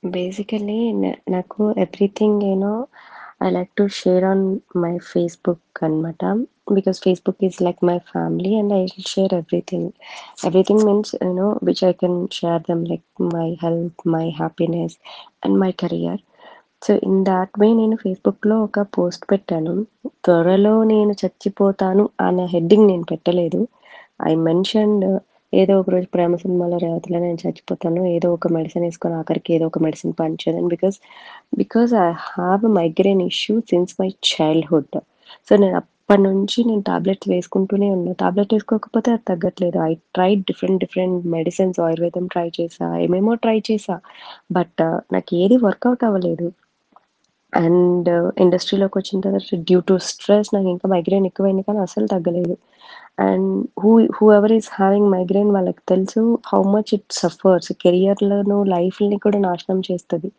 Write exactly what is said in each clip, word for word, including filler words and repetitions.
Basically న నాకు everything you know I like to share on my Facebook అనమాట. Because Facebook is like my family and I will share everything. Everything means you know which I can share them like my health, my happiness and my career. So, in that way నేను ఫేస్‌బుక్‌లో ఒక post పెట్టాను. త్వరలో నేను చచ్చిపోతాను అనే heading నేను పెట్టలేదు. ఐ మెన్షన్డ్ ఏదో ఒక రోజు 'ప్రేమ సినిమాలో' రేవతిలా నేను చచ్చిపోతాను. ఏదో ఒక మెడిసిన్ ఏసుకొని ఆఖరికి ఏదో ఒక మెడిసిన్ పనిచేయదని because, because I have a migraine issue since my childhood. So, నేను అప్పటినుంచి నేను టాబ్లెట్స్ వేసుకుంటూనే ఉన్నా. టాబ్లెట్ ఏసుకోకపోతే అది తగ్గట్లేదు. I tried different different medicines ఆయుర్వేదం ట్రై చేశా. ఏమేమో ట్రై చేశా. బట్ నాకు ఏది వర్కౌట్ అవ్వలేదు. అండ్ ఇండస్ట్రీలోకొచ్చిన తర్వాత డ్యూ టు స్ట్రెస్ నాకింకా మైగ్రేన్ ఎక్కువైంది కానీ అస్సలు తగ్గలేదు. And who who ever is having migraine వాళ్ళకి తెలుసు హౌ మచ్ ఇట్ సఫర్స్. కెరియర్‌లోను, లైఫ్‌ని కూడా నాశనం చేస్తది.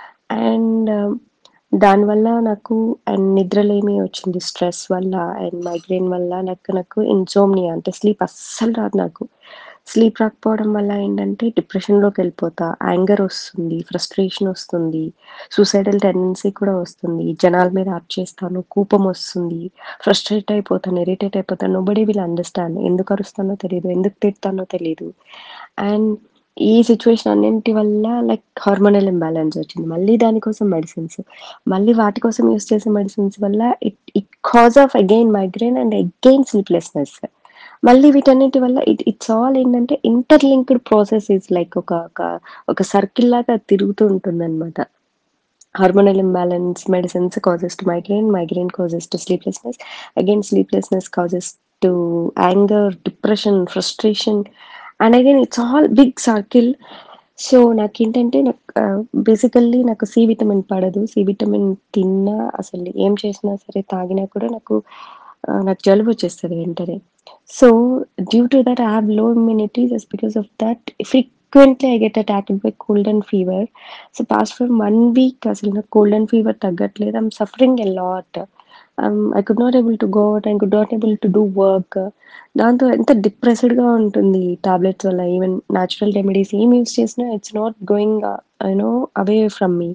అండ్ దానివల్ల నాకు అండ్ నిద్రలేమి వచ్చింది స్ట్రెస్ వల్ల అండ్ మైగ్రేన్ వల్ల నాకు నాకు ఇన్సోమ్నియా అంటే స్లీప్ అస్సలు రాదు నాకు. స్లీప్ రాకపోవడం వల్ల ఏంటంటే డిప్రెషన్‌లోకెళ్ళిపోతా. యాంగర్ ఒస్తుంది, ఫ్రస్ట్రేషన్ ఒస్తుంది, సూసైడల్ టెండెన్సీ కూడా వస్తుంది. జనాల మీద అరిచేస్తాను, కోపమొస్తుంది, ఫ్రస్ట్రేట్ అయిపోతాను, ఇరిటేట్ అయిపోతాను. Nobody will understand. ఎందుకు అరుస్తానో తెలీదు, ఎందుకు తిడతానో తెలీదు. అండ్ ఈ సిట్యుయేషన్ అన్నింటి వల్ల లైక్ హార్మోనల్ ఇంబాలెన్స్ వచ్చింది. మళ్ళీ దానికోసం మెడిసిన్స్. మళ్ళీ వాటి కోసం యూజ్ చేసే మెడిసిన్స్ వల్ల it it cause of again migraine and again sleeplessness. మళ్ళీ వీటన్నిటి వల్ల ఇట్ ఇట్స్ ఆల్ ఏంటంటే ఇంటర్‌లింక్డ్ ప్రాసెస్ ఈస్ లైక్ ఒక ఒక ఒక సర్కిల్ లాగా తిరుగుతూ ఉంటుందనమాట. Hormonal imbalance medicines causes to migraine, migraine causes to sleeplessness, again sleeplessness causes to anger, depression, frustration and again it's all big circle. So, నాకేంటంటే నాకు ah, basically నాకు C vitamin పడదు. సి విటమిన్ తిన్నా అసలు ఏం చేసినా సరే తాగినా కూడా నాకు ఆహ్, నాకు జలుబొచ్చేస్తది వెంటనే. So, due to that I have low immunity just because of that frequently I get attacked by cold and fever. So, past for one week అసలు నాకు కోల్డ్ అండ్ ఫీవర్ తగ్గట్లేదు. I'm suffering a lot. Ah, I could not able to go out. I could not able to do work. దాంతో ఎంత డిప్రెస్డ్‌గా ఉంటుంది tablets వల్ల. Even natural remedies ఏం use చేసినా it's not going you know away from me.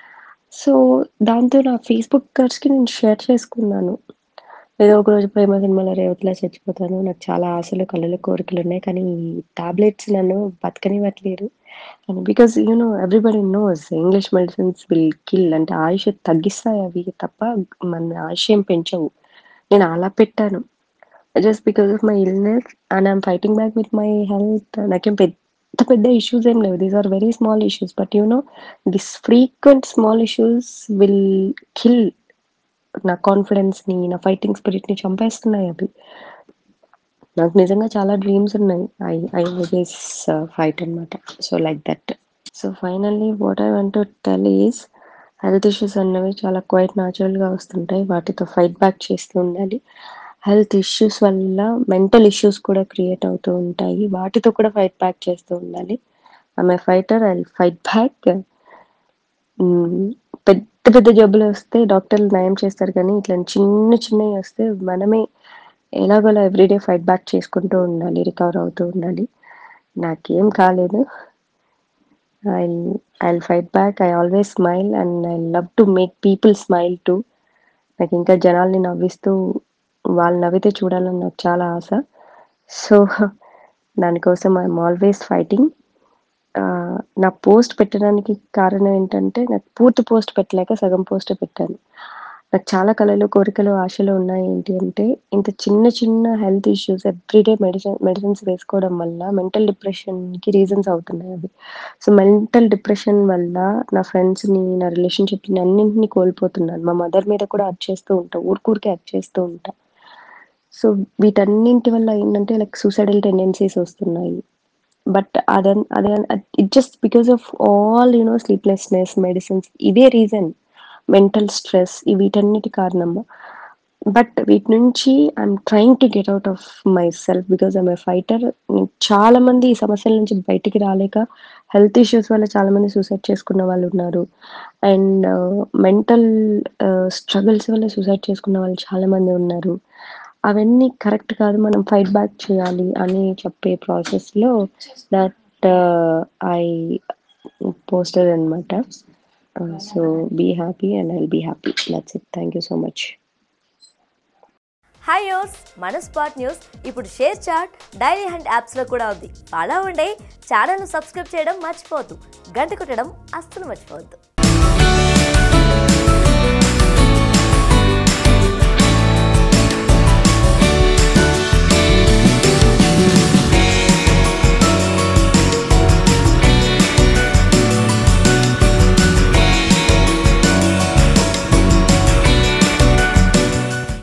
So, దాంతో నా Facebook కర్స్‌కి నేను షేర్ చేసుకున్నాను. ఏదో ఒక రోజు 'ప్రేమ సినిమాలో' రేవతిలా చచ్చిపోతాను. నాకు చాలా ఆశలు, కలలు, కోరికలున్నాయి. కానీ ఈ టాబ్లెట్స్ నన్ను బతకనివ్వట్లేదు. And because you know everybody knows English medicines will kill అంటే ఆయుష్ తగ్గిస్తాయి అవి తప్ప మన ఆయుష్యం పెంచవు. నేను అలా పెట్టాను. Just because of my illness and I'm fighting back with my health. నాకేం పెద్ద పెద్ద ఇష్యూస్ ఏం లేవు. These are very small issues. But you know this frequent small issues will kill నా కాన్ఫిడెన్స్‌ని, నా ఫైటింగ్ స్పిరిట్‌ని చంపేస్తున్నాయి అవి. నాకు నిజంగా చాలా డ్రీమ్స్ ఉన్నాయి. ఐ ఐ ఆల్వేస్ ఫైట్ అనమాట. So, like that. So, finally what I want to tell is health issues అన్నవి చాలా క్వైట్ న్యాచురల్‌గా వస్తుంటాయి. వాటితో ఫైట్ బ్యాక్ చేస్తూ ఉండాలి. హెల్త్ ఇష్యూస్ వల్ల మెంటల్ ఇష్యూస్ కూడా క్రియేట్ అవుతూ ఉంటాయి. వాటితో కూడా ఫైట్ బ్యాక్ చేస్తూ ఉండాలి. I'm a fighter. I will fight back. Hmm. పెద్ద పెద్ద జబ్బులొస్తే డాక్టర్లు నయం చేస్తారు కానీ, ఇట్లాంటి చిన్న చిన్నయి వస్తే మనమే ఎలాగోలా ఎవ్రీడే ఫైట్ బ్యాక్ చేసుకుంటూ ఉండాలి. రికవర్ అవుతూ ఉండాలి. నాకేం కాలేదు. I'll I'll fight back. I always smile and I love to make people smile too. నాకింకా జనాల్ని నవ్విస్తూ వాళ్ళు నవ్వితే చూడాలని నాకు చాలా ఆశ. సో, దానికోసం ఐయామ్ ఆల్వేస్ ఫైటింగ్. ఆహ్, నా పోస్ట్ పెట్టడానికి కారణం ఏంటంటే, నాకు పూర్తి పోస్ట్ పెట్టలేక సగం పోస్టే పెట్టాను. నాకు చాలా కలలు, కోరికలు, ఆశలు ఉన్నాయి ఏంటి అంటే, ఇంత చిన్న చిన్న health issues everyday medicine medicines వేసుకోవడం వల్ల మెంటల్ డిప్రెషన్‌కి రీజన్స్ అవుతున్నాయి అవి. సో, మెంటల్ డిప్రెషన్ వల్ల నా ఫ్రెండ్స్‌ని, నా రిలేషన్‌షిప్‌ని అన్నింటిని కోల్పోతున్నాను. మా మదర్ మీద కూడా అరిచేస్తూ ఉంటా. ఊరుకూరికే అరిచేస్తూ ఉంటా. సో, వీటన్నింటి వల్ల ఏంటంటే లైక్ సూసైడల్ టెండెన్సీస్ వస్తున్నాయి. బట్ అదన్ అదే it just because of all you know sleeplessness, medicines ఇవే రీజన్. మెంటల్ స్ట్రెస్ ఈ వీటన్నిటి కారణం. బట్ వీటి నుంచి I'm trying to get out of myself because I'm a fighter. చాలా మంది ఈ సమస్యల నుంచి బయటికి రాలేక హెల్త్ ఇష్యూస్ వల్ల చాలా మంది సూసైడ్ చేసుకున్న వాళ్ళున్నారు. అండ్ మెంటల్ ఆహ్, స్ట్రగుల్స్ వల్ల సూసైడ్ చేసుకున్న వాళ్ళు చాలా మంది ఉన్నారు. అవన్నీ కరెక్ట్ కాదు. మనం ఫైట్ బ్యాక్ చేయాలి అని చెప్పే ప్రాసెస్‌లో దట్ ఐ పోస్టర్ అనమాట. So be happy and I'll be happy. That's it. Thank you so much. Hi యోస్, మన స్పాట్ న్యూస్ ఇప్పుడు షేర్ చాట్, డైలీ హండ్ యాప్స్లో కూడా ఉంది. ఫాలో అవ్వండి. ఛానల్ను సబ్స్క్రైబ్ చేయడం మర్చిపోవద్దు. గంట కొట్టడం అస్సలు మర్చిపోవద్దు.